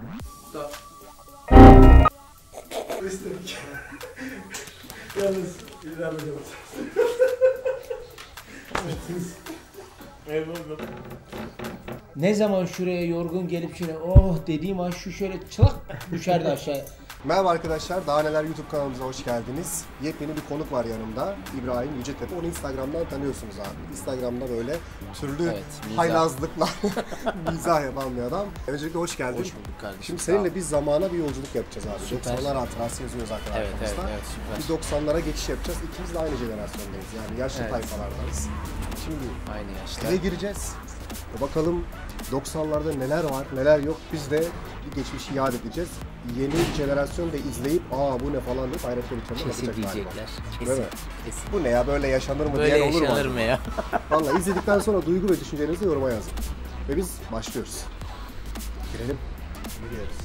Stop. İstedik. Yalnız İbrahim Hocam. Eyvallah. Ne zaman şuraya yorgun gelip şöyle oh dediğim an şu şöyle çılak düşerdi aşağıya. Merhaba arkadaşlar, Daha Neler YouTube kanalımıza hoş geldiniz. Yepyeni bir konuk var yanımda, İbrahim Yücetepe. Onu Instagram'dan tanıyorsunuz abi. Instagram'da böyle türlü haylazlıklar, mizah yapan bir adam. Öncelikle hoş geldin. Hoş bulduk kardeşim. Şimdi seninle biz zamana bir yolculuk yapacağız abi. Süper. 90'lar hatırası yazıyoruz arkamızda. Evet, süper. Bir 90'lara geçiş yapacağız. İkimiz de aynı jenerasyondayız yani yaşlı tayfalardayız. Şimdi aynı yaşlar. eve gireceğiz. Bakalım 90'larda neler var, neler yok. Biz de bir geçmişi yad edeceğiz. Yeni jenerasyon da izleyip bu ne falan deyip hayretler içinde Kesin bakacak diyecekler. Kesin. Kesin. Bu ne ya, böyle yaşanır mı Böyle diyen olur mu? yaşanır mı ya? Vallahi izledikten sonra duygu ve düşüncelerinizi yoruma yazın. Ve biz başlıyoruz. Girelim. Gidiyoruz.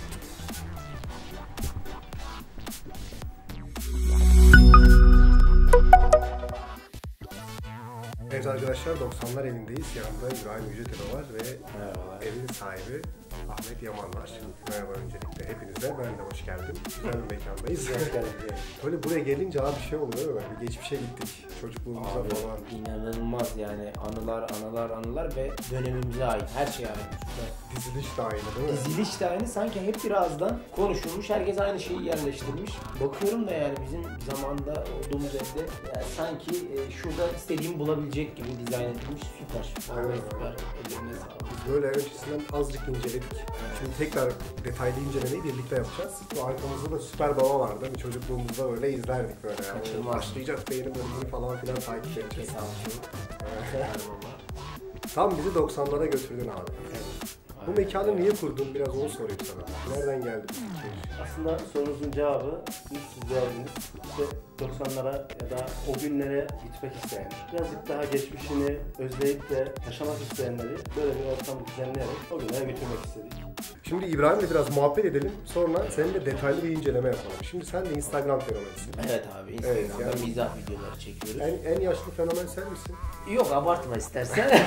Evet arkadaşlar, 90'lar evindeyiz. Yanımda İbrahim Yücetepe var ve evin sahibi Ahmet Yaman var. Merhaba öncelikle hepinize. Ben de hoş geldim. Güzel bir mekandayız. Hoş geldin. Böyle buraya gelince abi bir şey oluyor değil mi? Bir geçmişe gittik. Çocukluğumuza Abi, falan. inanılmaz yani anılar ve dönemimize ait her şeye ait. Süper. Diziliş de aynı değil mi? Diziliş de aynı, sanki hep birazdan konuşulmuş, herkes aynı şeyi yerleştirmiş. Bakıyorum da yani bizim zamanda olduğumuz evde yani sanki şurada istediğimi bulabilecek gibi dizayn edilmiş, süper. Vallahi Aynen, süper. aynen. Ellerine sağlık. Biz böyle öncesinden azıcık inceledik. Şimdi tekrar detaylı incelemeyi birlikte yapacağız. Bu arkamızda da Süper Baba vardı. Bir çocukluğumuzda böyle izlerdik böyle. Yani. Kaçırmaz. Başlayacak beğeni bölümünü falan filan takip edeceğiz. Sağlık. Tam bizi 90'lara götürdün abi. Bu mekanı niye kurdun? Biraz onu sorayım sana. Nereden geldi bu fikir? Aslında sorunuzun cevabı ilk siz verdiniz. İşte 90'lara ya da o günlere gitmek isteyen, birazcık daha geçmişini özleyip de yaşamak isteyenleri böyle bir ortam düzenleyerek o günlere götürmek istedik. Şimdi İbrahim'le biraz muhabbet edelim. Sonra seninle detaylı bir inceleme yapalım. Şimdi sen de Instagram fenomenisin. Evet abi, Instagram'da Evet, yani mizah videoları çekiyoruz. En yaşlı fenomen sen misin? Yok, abartma istersen.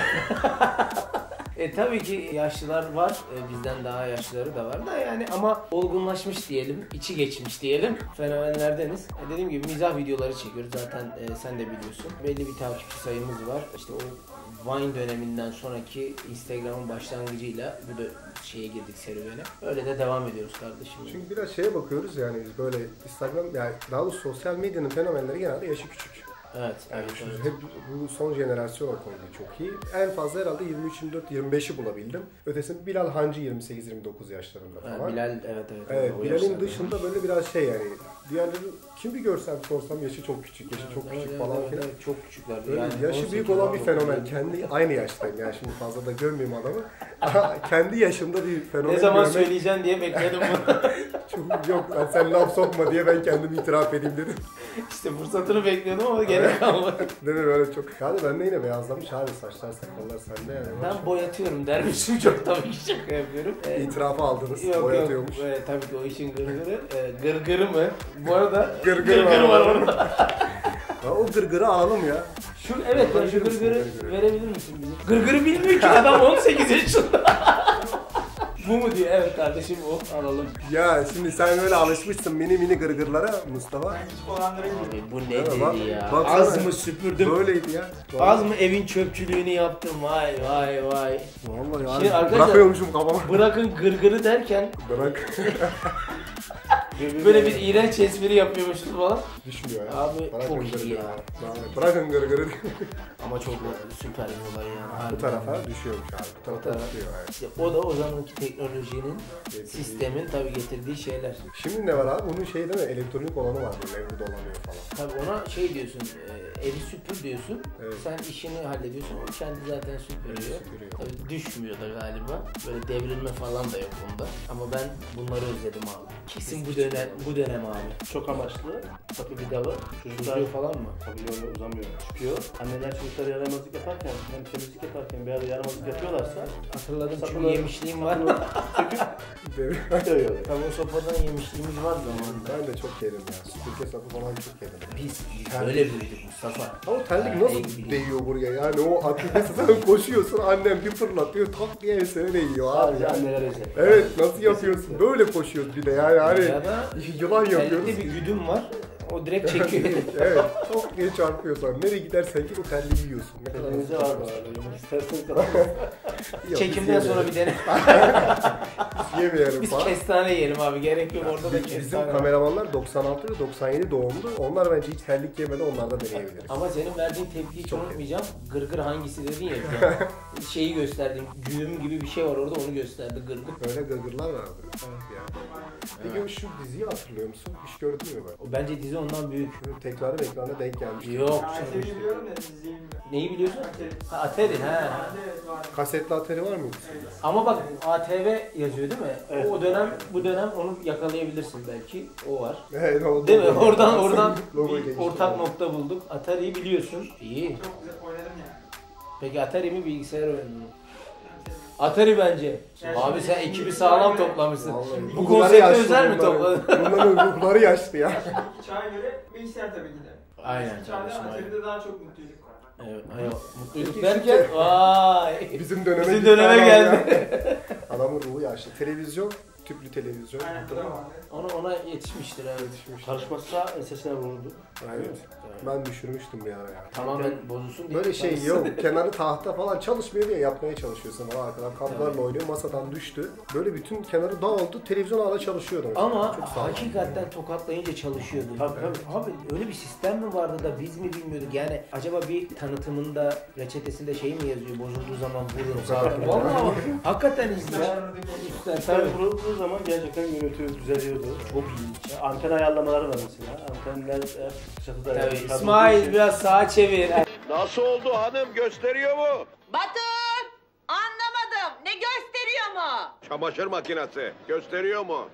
Tabii ki yaşlılar var, bizden daha yaşlıları da var da yani, ama olgunlaşmış diyelim, içi geçmiş diyelim, fenomenlerdeniz. Dediğim gibi mizah videoları çekiyoruz zaten, sen de biliyorsun. Belli bir takipçi sayımız var. İşte o Vine döneminden sonraki Instagram'ın başlangıcıyla bu da şeye girdik, serüvene. Öyle de devam ediyoruz kardeşim. Çünkü biraz şeye bakıyoruz yani biz böyle Instagram, yani daha doğrusu sosyal medyanın fenomenleri genelde yaşı küçük. Evet, Yani evet. hep bu son jenerasyon o konuda çok iyi. En fazla herhalde 23, 24, 25'i bulabildim. Ötesinde Bilal Hancı 28-29 yaşlarında falan. Bilal, evet. Evet, O Bilal'in yaşlarda. dışında böyle biraz şey yani. Diğerleri kim bir görsem sorsam yaşı çok küçük, yaşı çok küçük falan filan. Evet, çok küçükler. Böyle Yani yaşı büyük olan bir fenomen. Kendi aynı yaştayım yani, şimdi fazla da görmeyeyim adamı. Kendi yaşımda bir fenomen ne zaman görmek... söyleyeceksin diye bekledim bunu. Çok yok lan, sen laf sokma diye ben kendimi itiraf edeyim dedim. İşte fırsatını bekliyordum ama gerek kalmadı. Değil mi, böyle çok. Yani ben de yine beyazlamış abi, saçlar sakallar sende yani. Ben boyatıyorum dermişim, çok tabii ki şaka yapıyorum. İtirafı aldınız, Yok, boyatıyormuş. tabii ki o işin gırgırı. Gırgırı mı? Bu arada Gırgır var orada. Ya o gırgırı alalım ya. Evet ya, şu gırgırı verebilir misin bize? Gırgırı bilmiyor ki adam, 18 yaşında. Bu mu diyor? Evet kardeşim, o alalım. Ya şimdi sen öyle alışmışsın mini gırgırlara Mustafa. Abi bu ne Evet, dedi ya? baksana. Az mı süpürdüm? Böyleydi ya. Az mı evin çöpçülüğünü yaptım? Vay. Vallahi Şimdi ya. arkadaşlar- Bırakıyormuşum kafama. Bırakın gırgırı derken Bırak. böyle bir iğrenç espri yapıyormuşuz falan. Düşmüyor ya. Abi Bırakın çok iyi gırgırı. ya. Bırakın gırgırı. Ama çok süper bir olay yani. Bu tarafa düşüyormuş abi. Bu tarafa düşüyor yani. İşte o da o zamanki teknolojinin, sistemin tabii getirdiği şeyler. Şimdi ne var abi? Bunun şey değil mi? Elektronik olanı var böyle, evde dolanıyor falan. Tabii ona şey diyorsun, evi süpür diyorsun. Evet. Sen işini hallediyorsun, o kendi zaten süpürüyor. Tabii düşmüyor da galiba. Böyle devrilme falan da yok bunda. Ama ben bunları özledim abi. Kesin bu dönem abi. Çok amaçlı, sapı bir dalı. Çocuklar Uzuyor falan mı? tabii böyle uzamıyor, çıkıyor. Anneler çocuklara yaramazlık yaparken, hem temizlik yaparken bir ara yaramazlık yapıyorlarsa Hatırladım çünkü sapını- yemişliğim var. sapını söküp Yok. Tavuğu sopadan yemişliğimiz var zamanında. Ben de çok yerim ya. Süpürge sapı falan çok yerim. Biz böyle büyüdük Mustafa. Ama terlik nasıl değiyor buraya yani o aktivitesi sen koşuyorsun annem bir fırlatıyor tak diye ensene değiyor abi. Sadece anneler özel. Evet nasıl yapıyorsun? Böyle koşuyoruz bir de yani hani Ya da yılan yapıyoruz. terlikte bir güdüm var. O direkt çekiyor. Evet çok diye çarpıyorsan nereye gidersen git o terliği yiyorsun. Ne kadar Elimizde var bu arada. Yemek isterseniz de. Yok, Çekimden biz sonra bir dene. yemeyelim Biz falan. kestane yiyelim abi. Gerek yok orada da Bizim kestane. kameramanlar 96 ve 97 doğumlu. Onlar bence hiç terlik yemedi. Onlar da deneyebiliriz. Ama senin verdiğin tepkiyi hiç Çok unutmayacağım. Gırgır hangisi dedin ya. Şeyi gösterdim. Güğüm gibi bir şey var orada onu gösterdi gırgır. Öyle gırgırlar vardı. Yani. Peki şu diziyi hatırlıyor musun? Hiç gördün mü ben? O bence dizi ondan büyük. Tekrarı ekrana denk gelmiş. Yok. Atari biliyorum da diziyi bilmiyorum. Neyi biliyorsun? Atari. Ha, Atari ha. Evet var. Kasetli Atari var mıydı? Ama bak ATV yazıyor değil mi? Evet. O dönem bu dönem onu yakalayabilirsin belki. O var. Evet o Değil mi? Oradan Logoyu bir ortak nokta bulduk. Atari'yi biliyorsun. İyi. Çok güzel oynadım yani. Peki Atari mi bilgisayar oyunu mu? Atari bence. Yani Abi şimdi sen ekibi sağlam toplamışsın. Vallahi. Bu Ruhları konsepte yaşlı özel mi bunların. topladın? Bunların ruhları yaşlı ya. Çağ'a göre bilgisayar tabii ki de. Aynen Çağ'da kardeşim, aynen. Atari'de daha çok mutluyduk. Evet, mutluluk Peki, derken vay. Bizim döneme, Bizim gitti döneme adam geldi. ya. Adamın ruhu yaşlı. Televizyon, tüplü televizyon. Aynen bu da vardı. Ona yetişmiştir evet. Yetişmiş. Karışmazsa sesine vururdu. Evet. Ben düşürmüştüm bir ara ya. Tamamen bozulsun diye. Böyle şey çalışsın. yok. Kenarı tahta falan çalışmıyor diye yapmaya çalışıyorsun falan arkadan. Kablolarla oynuyor. Masadan düştü. Böyle bütün kenarı dağıldı. Televizyon hala çalışıyordu. mesela. Ama Çok sağlam. hakikaten tokatlayınca çalışıyordu. Tabii, tabii. Abi öyle bir sistem mi vardı da biz mi bilmiyorduk? Yani acaba bir tanıtımında, reçetesinde şey mi yazıyor? Bozulduğu zaman vurun sağ. Vallahi bak, hakikaten izler. Tabii vurulduğu zaman gerçekten görüntü düzeliyordu. Çok ilginç. Anten ayarlamaları var mesela. Antenler çatıda. Tabii. yani İsmail biraz sağa çevir. Nasıl oldu hanım gösteriyor mu? Batır! Anlamadım. Ne gösteriyor mu? Çamaşır makinesi gösteriyor mu?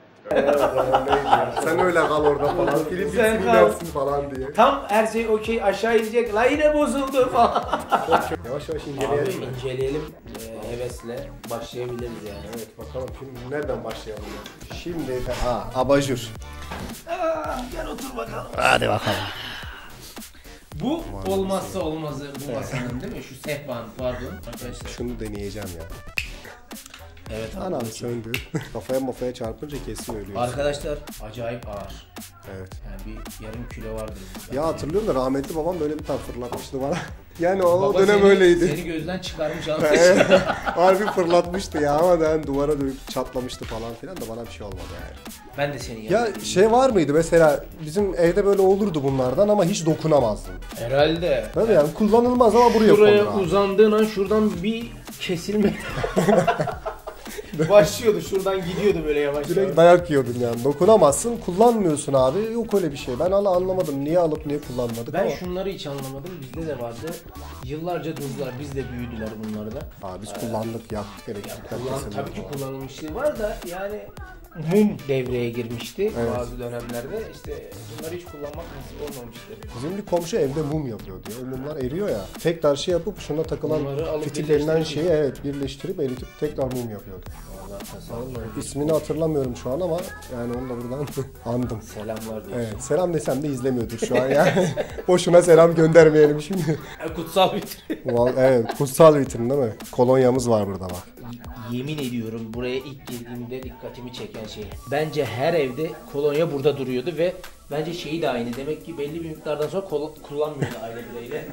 Sen öyle kal orada falan. Film Sen bitsin kal. dersin falan diye. Tam her şey okey aşağı inecek. La yine bozuldu falan. Yavaş yavaş Abi inceleyelim mi? inceleyelim. Hevesle başlayabiliriz yani. Evet bakalım şimdi nereden başlayalım ya? Şimdi abajur. Gel otur bakalım. Hadi bakalım. Bu olmazsa olmazı bu masanın değil mi? Şu sehpanın pardon arkadaşlar. Şunu deneyeceğim ya. Evet abi. Anam söndü. Kafaya çarpınca kesin ölüyorsun. Arkadaşlar acayip ağır. Evet. Yani bir yarım kilo vardır. burada. Ya hatırlıyorum da rahmetli babam böyle bir tane fırlatmıştı bana. Yani o Baba dönem seni- öyleydi. Seni gözden çıkarmış Evet. anlatıyor. Harbi fırlatmıştı ya ama ben duvara dönüp çatlamıştı falan filan da bana bir şey olmadı yani. Ben de seni Ya yanındayım. şey var mıydı mesela bizim evde böyle olurdu bunlardan ama hiç dokunamazdın. Herhalde. Tabii yani kullanılmaz ama buraya Şuraya konur abi. uzandığın an şuradan bir kesilme başlıyordu. Şuradan gidiyordu böyle yavaş Direkt yavaş. dayak yiyordun yani. Dokunamazsın, kullanmıyorsun abi. Yok öyle bir şey. Ben hala anlamadım. Niye alıp niye kullanmadık Ben ama. şunları hiç anlamadım. Bizde de vardı. Yıllarca durdular. Biz de büyüdüler bunları da. Abi biz kullandık, yaptık elektrikler kesildi. Tabii ki kullanılmışlığı var da yani mum devreye girmişti Evet. bazı dönemlerde. İşte bunları hiç kullanmak nasip olmamıştı. Bizim bir komşu evde mum yapıyor diyor. O mumlar eriyor ya. Tekrar şey yapıp şuna takılan Bunları alıp fitil denilen birleştirip- şeyi birleştirip eritip tekrar mum yapıyordu. Vallahi tasarruf. İsmini hatırlamıyorum şu an ama yani onu da buradan andım. Selamlar diyorsun. Evet, selam desem de izlemiyordur şu an yani. Boşuna selam göndermeyelim şimdi. Kutsal vitrin. Evet, kutsal vitrin değil mi? Kolonyamız var burada bak. Yemin ediyorum buraya ilk girdiğimde dikkatimi çeken şey. Bence her evde kolonya burada duruyordu ve bence şeyi de aynı. Demek ki belli bir miktardan sonra kullanmıyordu aile bireyleri.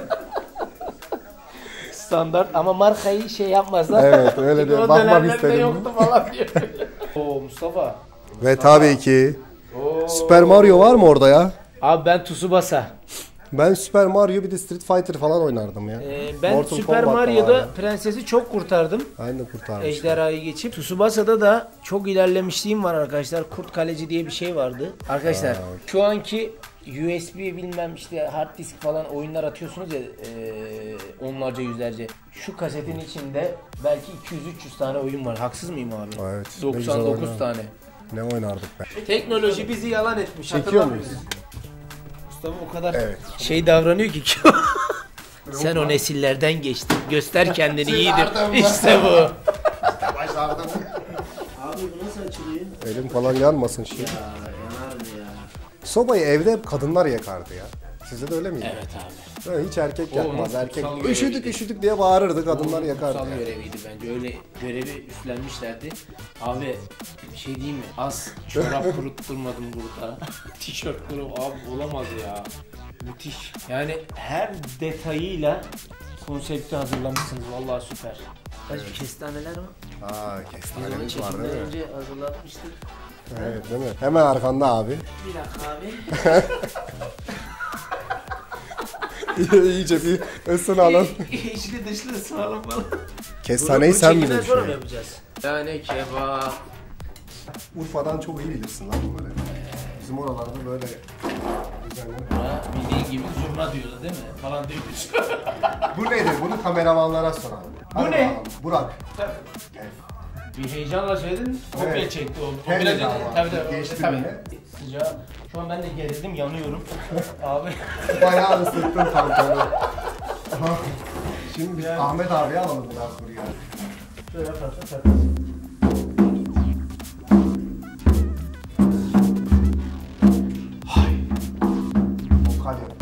Standart ama markayı şey yapmazlar. Evet, öyle Çünkü de o bakmak dönemlerde istedim. yoktu falan diyor. Oo Mustafa. Ve tabii ki Oo. Super Mario var mı orada ya? Abi ben Tsubasa. Ben Super Mario bir de Street Fighter falan oynardım ya. Ben Mortal Super Kombat da Mario'da vardı. prensesi çok kurtardım. Ben de kurtarmıştım. Ejderhayı geçip. Tsubasa'da da çok ilerlemişliğim var arkadaşlar. Kurt Kaleci diye bir şey vardı. Arkadaşlar şu anki USB bilmem işte hard disk falan oyunlar atıyorsunuz ya onlarca yüzlerce. Şu kasetin içinde belki 200-300 tane oyun var. Haksız mıyım abi? Evet, ne güzel 99 oynardık. tane. Ne oynardık be? Teknoloji bizi yalan etmiş. Çekiyor hatırlamıyor muyuz? musun? Mustafa o kadar Evet. şey davranıyor ki. Sen o nesillerden geçtin. Göster kendini yiğidir. Başardım ben. İşte bu. Başardım. Abi bu nasıl açılıyor? Elim falan yanmasın şimdi. Ya yanar mı ya? Sobayı evde hep kadınlar yakardı ya. Sizde de öyle miydi? Evet abi. Böyle hiç erkek O yakmaz. nasıl Erkek kutsal üşüdük göreviydi. üşüdük diye bağırırdı, kadınlar yakardı. Kutsal Yani. göreviydi bence. Öyle görevi üstlenmişlerdi. Abi bir şey diyeyim mi? Az çorap kurutturmadım burada. Tişört kurup abi olamaz ya. Müthiş. Yani her detayıyla konsepti hazırlamışsınız. Vallahi süper. Kaç kestaneler mi? Aa, Biz onu kestanemiz var çekimden değil mi? önce hazırlatmıştık. Evet değil mi? Hemen arkanda abi. Bir dakika abi. İyice bir ısınalım. İçli dışlı ısınalım falan. Kestaneyi Bunu sen çekimden bilirsin. sonra mı yapacağız? Yani kebap. Urfa'dan çok iyi bilirsin lan bunları. Bizim oralarda böyle düzenli. Ha, bildiğin gibi zurna diyordu değil mi? Falan diyoruz. Bu nedir? Bunu kameramanlara soralım. Bu Hadi ne? bakalım. Burak. Bir heyecanla söyledin, kopya Evet. çekti o. Hem biraz de önce, ama. tabii. Geçti Tabii. bile. Sıcağı. Şu an ben de gerildim, yanıyorum. Abi. Bayağı ısıttın pantolonu. Şimdi biz Ahmet abiye alalım biraz buraya. Şöyle yaparsın. Vokal yap.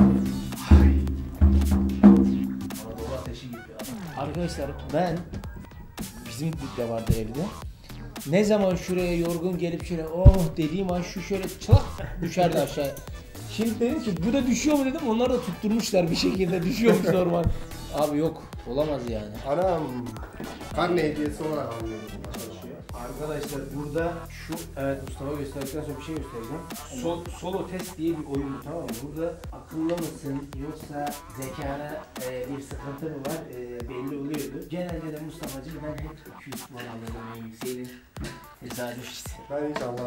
Anadolu ateşi gibi. Arkadaşlar ben, bizim de vardı evde. Ne zaman şuraya yorgun gelip şöyle oh dediğim an şu şöyle çılak düşerdi aşağıya. Şimdi dedim ki bu da düşüyor mu dedim, onlar da tutturmuşlar bir şekilde, düşüyormuş normal. Abi yok, olamaz yani. Anam. Karne hediyesi olarak anlıyorum. Arkadaşlar burada şu, evet Mustafa gösterdikten sonra bir şey göstereceğim. Solo test diye bir oyun, tamam mı? Burada akıllı mısın yoksa zekana bir sıkıntı mı var belli oluyordu. Genelde de Mustafa'cığım ben hep 200 puan alırım en yükseğini. Tesadüf işte. Ben hiç anlamadım.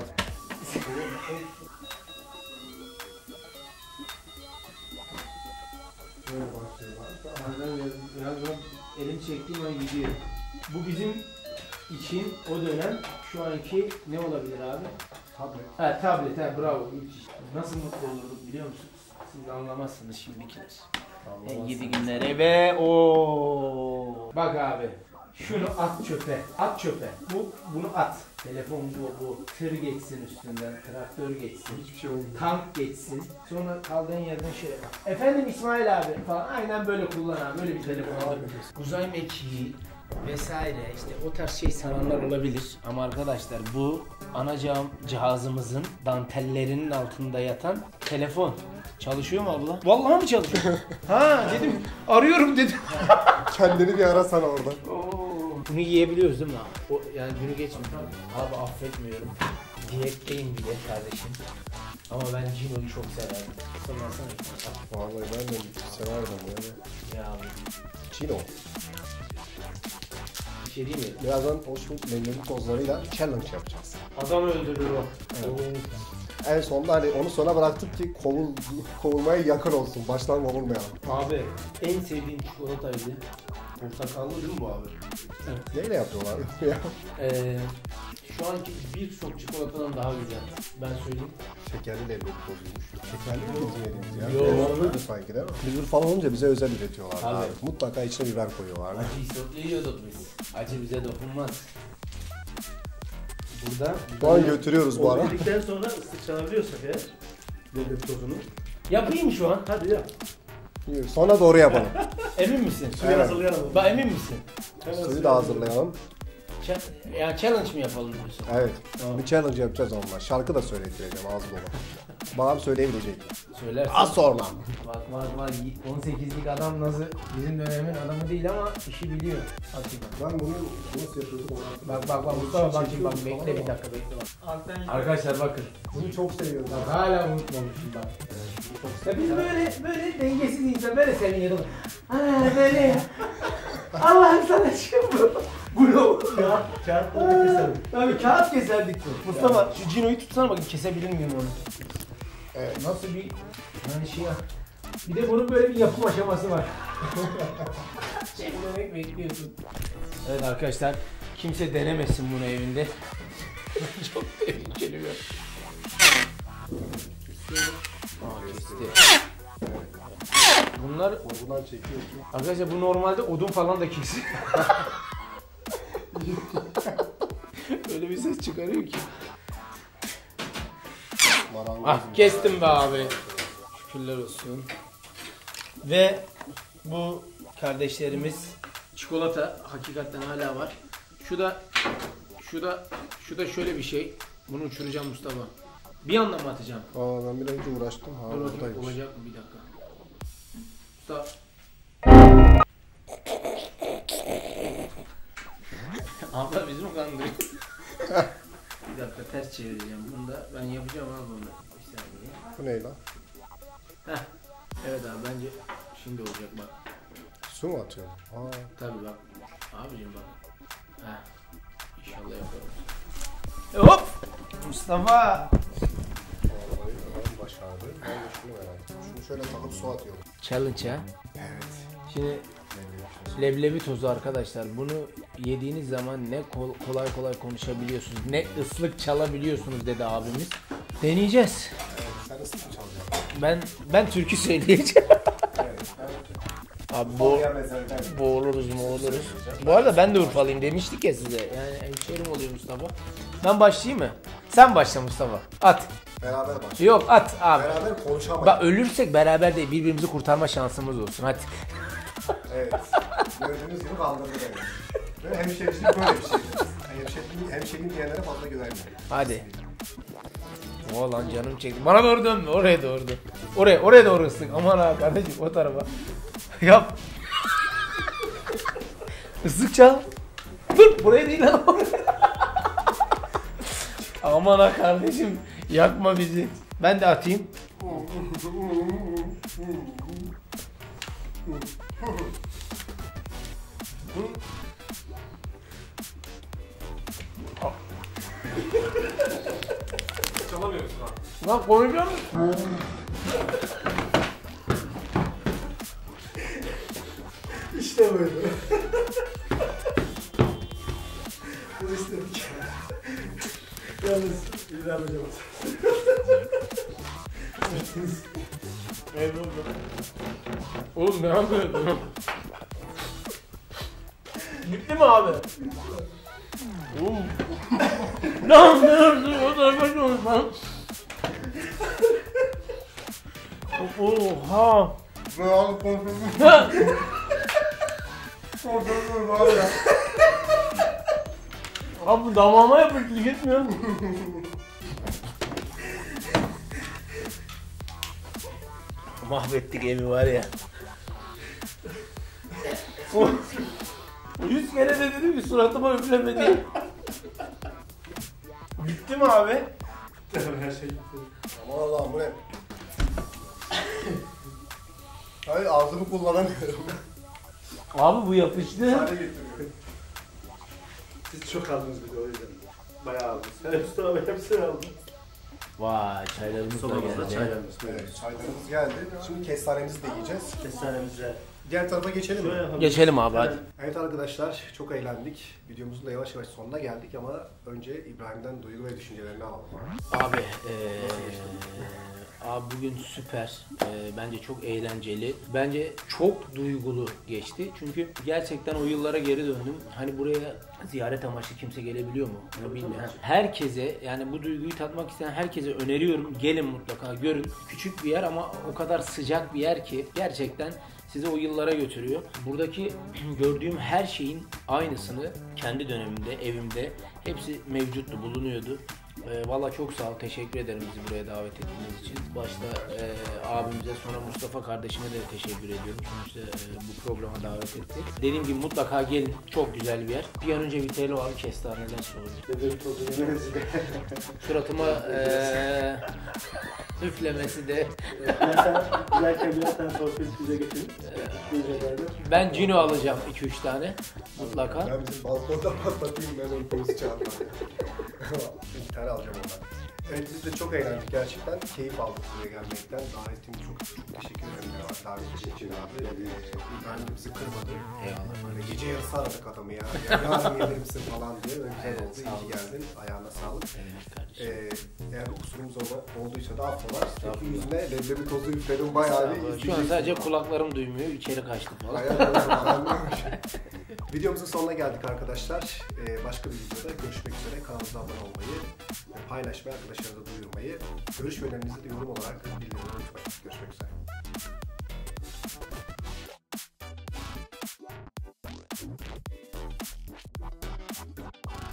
Böyle başlıyor. Birazdan elim çektiğim an gidiyor. Bu bizim için o dönem şu anki ne olabilir abi? Tablet. Ha tablet, ha bravo, müthiş. Nasıl mutlu olurduk biliyor musunuz? Siz anlamazsınız şimdikiler. En gidi günlere ve o. Bak abi, şunu at çöpe, at çöpe. Bunu at. Telefon bu. Tır geçsin üstünden, traktör geçsin. Hiçbir şey olmuyor. Tank geçsin. Sonra kaldığın yerden şöyle bak. Efendim İsmail abi falan, aynen böyle kullan abi. Böyle bir telefon al. Uzay mekiği vesaire işte o tarz şey sananlar olabilir. Ama arkadaşlar bu ana cihazımızın dantellerinin altında yatan telefon. Çalışıyor mu abla? Vallahi mi çalışıyor? Ha dedim, arıyorum dedim. Kendini bir arasana orada. Bunu yiyebiliyoruz değil mi abi? O, yani günü geçmiyor. Abi affetmiyorum. Diyetteyim bile kardeşim. Ama ben Cino'yu çok severdim. Sormasana. Vallahi ben de severdim böyle. Ya abi. Cino. Bir şey değil mi? Birazdan o şu mendilin tozlarıyla challenge yapacağız. Adam öldürür o. Evet. En sonunda hani onu sona bıraktık ki kovulmaya yakın olsun. Baştan kovulmayalım. Abi en sevdiğim çikolataydı. Portakallı değil mi bu abi? Evet. Neyle yapıyorlar ya? Şu anki birçok çikolatadan daha güzel. Ben söyleyeyim. Şekerli leblebi bozulmuş. Şekerli mi bizim yediğimiz ya? Yo. Olurdu sanki değil mi? Biber falan olunca bize özel üretiyorlar. Abi. Abi. Mutlaka içine biber koyuyorlar. Acı isotlu yiyorduk biz. Acı bize dokunmaz. Burada Şu an götürüyoruz bu O ara. dedikten sonra ıslık çalabiliyorsak eğer leblebi tozunu. yapayım şu an. Hadi yap. Sonra doğru yapalım. Emin misin? Suyu Evet. hazırlayalım. Bak emin misin? Suyu da hazırlayalım. Yani challenge mi yapalım diyorsun? Evet. Tamam. Bir challenge yapacağız onunla. Şarkı da söyletireceğim ağzı dolu. Babam söyleyebilecek. Söylersin. Az sonra. Bak 18'lik adam nasıl bizim dönemin adamı değil ama işi biliyor. Bakayım. Ben bunu nasıl yapıyordum? Bak Mustafa bak şimdi bak bekle bir dakika bekle bak. Alttan Arkadaşlar bakın. Bunu çok seviyorum. Bak hala unutmamışım bak. Ya biz böyle dengesiz insan böyle seviniyorduk. Ana böyle ya. Allah'ım sana şükür. Bu ne oldu ya? Kağıtla keselim. Tabii kağıt keserdik bu. Mustafa şu Cino'yu tutsana bakayım, kesebilir miyim onu? Nasıl bir yani şey ya. Bir de bunun böyle bir yapım aşaması var. Demek bekliyorsun. Evet arkadaşlar, kimse denemesin bunu evinde. Çok tehlikeli bir. Kesti. Bunlar Oradan çekiyorsun. arkadaşlar bu normalde odun falan da kesiyor. öyle bir ses çıkarıyor ki. Marangoz. Ah kestim be abi. Şükürler olsun. Ve bu kardeşlerimiz çikolata hakikaten hala var. Şu da şöyle bir şey. Bunu uçuracağım Mustafa. Bir yandan mı atacağım? Aa ben bir önce uğraştım. Ha Dur bakayım buradaymış. olacak mı bir dakika. Mustafa. Abla bizi mi kandırıyor? Bir dakika ters çevireceğim. Bunu da ben yapacağım abi bunu. Bir saniye. Bu ne lan? Heh. Evet abi bence şimdi olacak bak. Su mu atıyor? Aa. Tabii bak. Abicim bak. Heh. İnşallah yaparım. Hop! Mustafa! Vallahi adam başardı. Ben de şunu merak ettim. Şunu şöyle takıp su atıyorum. Challenge ha. Evet. Şimdi leblebi tozu arkadaşlar. Bunu yediğiniz zaman ne kolay kolay konuşabiliyorsunuz, ne ıslık çalabiliyorsunuz dedi abimiz. Deneyeceğiz. Evet, sen ıslık çalacaksın. Ben türkü söyleyeceğim. Evet. Abi Oraya benzer. boğuluruz. Bu arada ben de Urfalıyım demiştik ya size. Yani hemşehrim oluyor Mustafa. Ben başlayayım mı? Sen başla Mustafa. At. Beraber başlayalım. Yok at abi. Beraber konuşamayız. Bak ölürsek beraber de birbirimizi kurtarma şansımız olsun. Hadi. Evet. Gördüğünüz gibi kaldırdı beni. Ve hemşericilik böyle bir şey. Hemşeriliğin diyenlere fazla güvenmiyor. Hadi. O lan canım çekti. Bana doğru dönme. Oraya doğru dön. Oraya doğru ıslık. Aman ha kardeşim o tarafa. Yap. Islık çal. Dur buraya değil lan. Aman ha kardeşim. Yakma bizi. Ben de atayım. Çalamıyorsun abi. Lan konuşuyor musun? İşte böyle. Bunu istedik. Yalnız İbrahim Hocam. Oğlum ne yapıyorsun? Bitti mi abi? Oğlum. Ne yapıyorsun? O tarafa konuş lan. Oha. Ne abi konuşuyorsun? Konuşuyorsun var ya. Abi damağıma yapıştı gitmiyor. Mahvettik evi var ya. 100 kere de dedim ki suratıma üfleme diye. Bitti mi abi? Her şey gitti. Aman Allah'ım bu ne? Hayır ağzımı kullanamıyorum. Abi bu yapıştı. Hale getiriyorum. Siz çok aldınız bir de o yüzden. Bayağı aldınız. Sen Mustafa Bey hepsini aldın. Vay çaylarımız da Sobamızda geldi. çaylarımız. Evet çaylarımız geldi. Şimdi kestanemizi de yiyeceğiz. Kestanemize Diğer tarafa geçelim mi? şöyle yapalım. Geçelim abi hadi. Evet arkadaşlar çok eğlendik. Videomuzun da yavaş yavaş sonuna geldik ama önce İbrahim'den duygu ve düşüncelerini alalım. Abi abi bugün süper. Bence çok eğlenceli. Bence çok duygulu geçti. Çünkü gerçekten o yıllara geri döndüm. Hani buraya ziyaret amaçlı kimse gelebiliyor mu? Bunu bilmiyorum. Herkese yani bu duyguyu tatmak isteyen herkese öneriyorum. Gelin mutlaka görün. Küçük bir yer ama o kadar sıcak bir yer ki gerçekten sizi o yıllara götürüyor. Buradaki gördüğüm her şeyin aynısını kendi dönemimde, evimde hepsi mevcuttu, bulunuyordu. Valla çok sağ ol, teşekkür ederim bizi buraya davet ettiğiniz için. Başta abimize sonra Mustafa kardeşime de teşekkür ediyorum. Sonuçta bu programa davet etti. Dediğim gibi mutlaka gelin, çok güzel bir yer. Bir an önce bitelim abi kestaneler soğudu. Dedim tozu yemeniz. Suratıma üflemesi de. Giderken birer tane torpil bize getirin. Ben Cino alacağım 2-3 tane mutlaka. Ben bizim balkonda patlatayım ben onu polisi çağırmam. Bir tane alacağım ondan. Evet biz de çok eğlendik gerçekten. Keyif aldık buraya gelmekten. Davetin çok teşekkür ederim ya. Davet için abi. İbrahim bizi kırmadı. Eyvallah. Böyle gece yarısı aradık adamı ya. Yarın gelir misin falan diye. Öyle güzel Evet, oldu. sağ İyi olun. ki geldin. Ayağına sağlık. Evet kardeşim. Eğer kusurumuz olduysa da affolar. Çünkü Estağfurullah. yüzüne leblebi tozu üfledim bayağı bir Şu an sadece kulaklarım duymuyor, içeri kaçtı falan. Bayağı videomuzun sonuna geldik arkadaşlar. Başka bir videoda görüşmek üzere. Kanalımıza abone olmayı, paylaşmayı, arkadaşlarınıza duyurmayı, görüş ve önerinizi de yorum olarak bildirmeyi unutmayın. Görüşmek üzere.